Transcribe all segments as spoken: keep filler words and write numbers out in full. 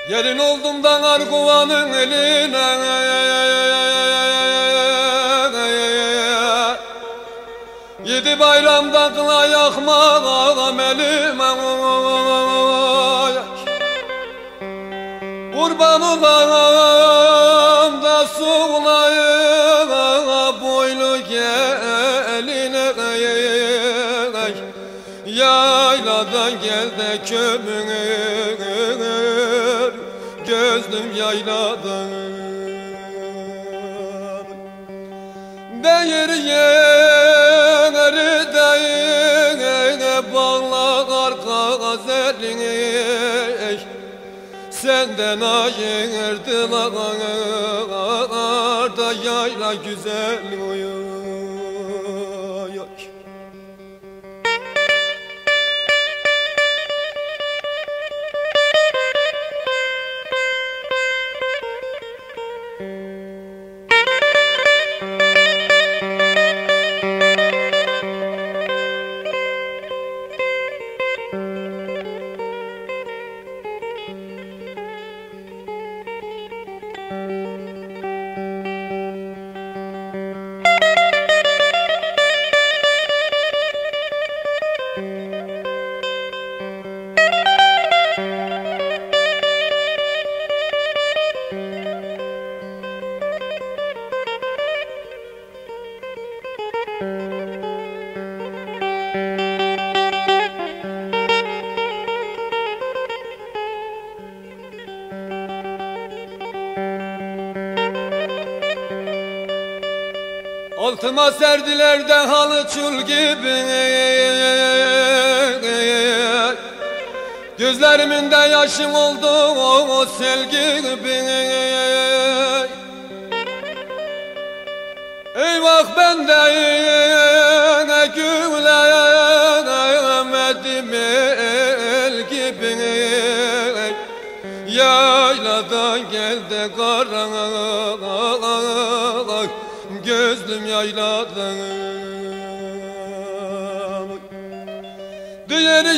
Gelin oldum da Arguvan'ın eline, yedi bayramda kına yakmağım elime. Kurban olam da sulayım boylu geline. Yayladan gel de kömür, gözlüm yayladan. Değir yeri değir bağlar gazelini, senden ayırdılar da yayla güzel uyuyor. Altıma serdiler de halı çul gibi, gözlerimin de yaşım oldu o sel gibi. Eyvah ben de gülemedim el gibi. Yayladan gel de karanlık, gözlüm yayladan. Diğeri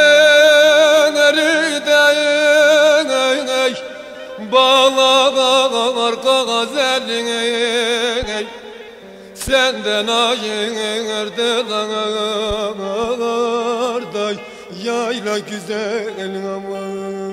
yeneri değnek bağlar gazelini, senden ayırdılar da yayla güzel aman.